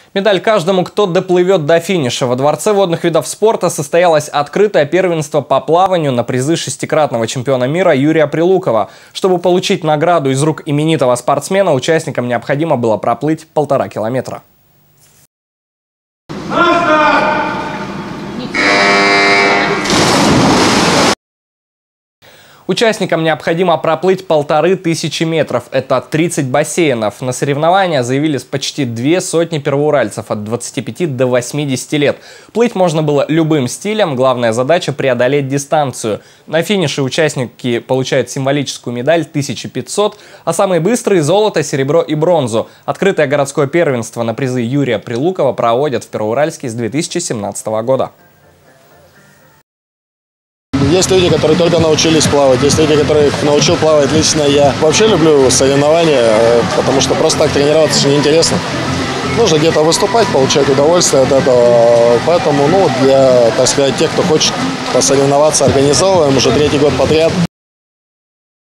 Медаль каждому, кто доплывет до финиша. Во Дворце водных видов спорта состоялось открытое первенство по плаванию на призы шестикратного чемпиона мира Юрия Прилукова. Чтобы получить награду из рук именитого спортсмена, участникам необходимо было проплыть 1,5 километра. Участникам необходимо проплыть 1500 метров. Это 30 бассейнов. На соревнования заявились почти 200 первоуральцев от 25 до 80 лет. Плыть можно было любым стилем. Главная задача – преодолеть дистанцию. На финише участники получают символическую медаль 1500, а самые быстрые – золото, серебро и бронзу. Открытое городское первенство на призы Юрия Прилукова проводят в Первоуральске с 2017 года. Есть люди, которые только научились плавать, есть люди, которых научил плавать лично я. Вообще люблю соревнования, потому что просто так тренироваться неинтересно. Нужно где-то выступать, получать удовольствие от этого. Поэтому, для, так сказать, тех, кто хочет посоревноваться, организовываем уже 3-й год подряд.